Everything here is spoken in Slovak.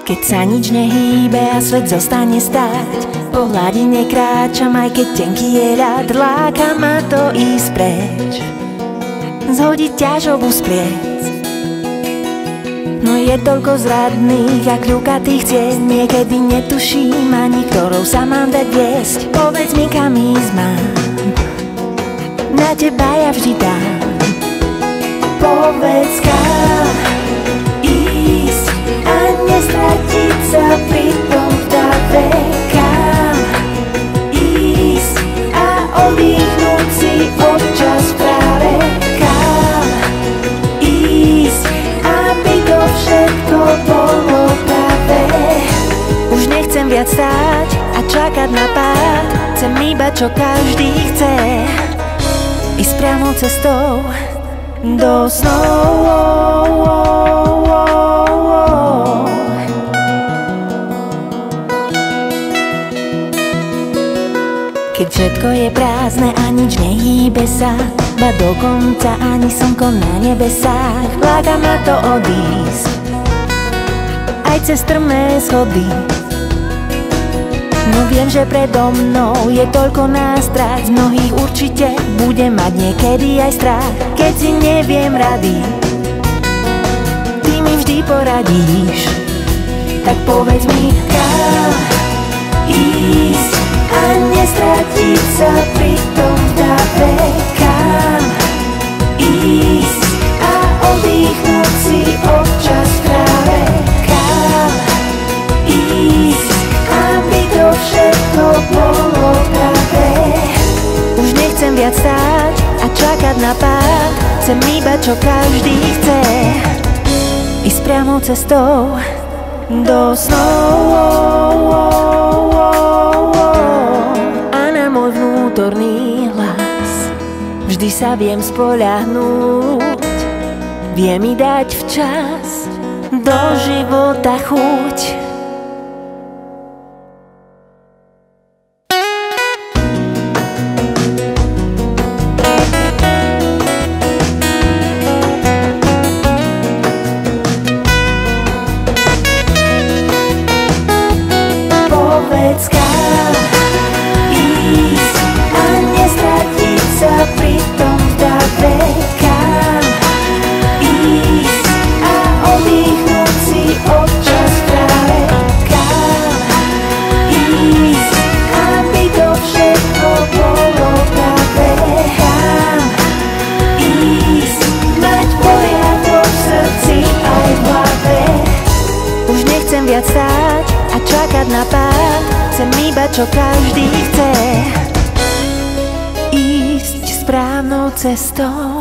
Keď sa nič nehýbe a svet zostane stáť, po hladine kráčam, aj keď tenký je ľad. Láka ma to ísť preč, zhodiť ťažobu z pliec. No je toľko zradných a kľukatých ciest, niekedy netuším ani, ktorou sa mám dať viesť. Povedz mi, kam ísť mám, na teba ja vždy dám. Povedz, kam ísť a nestratiť sa pri tom v dave. Kam ísť a oddychnúť si občas práve. Kam ísť, aby to všetko bolo práve. Už nechcem viac stáť a čakať na pád, chcem iba čo každý chce, ísť priamou cestou do snov. Keď všetko je prázdne a nič nehýbe sa, ba dokonca ani slnko na nebesách, láka ma to odísť aj cez strmé schody. No viem, že predo mnou je toľko nástrah, z mnohých určite budem mať niekedy aj strach. Keď si neviem rady, ty mi vždy poradíš, tak povedz mi, kam ísť a nestratiť sa pri tom v dave. Kam ísť a oddychnúť si občas práve. Kam ísť, aby to všetko bolo práve. Už nechcem viac stáť a čakať na pád, chcem iba čo každý chce, ísť priamou cestou do snov. A na môj vnútorný hlas vždy sa viem spoľahnúť, vie mi dať včas do života chuť. Viac stáť a čakať na pád, chcem iba čo každý chce, ísť správnou cestou.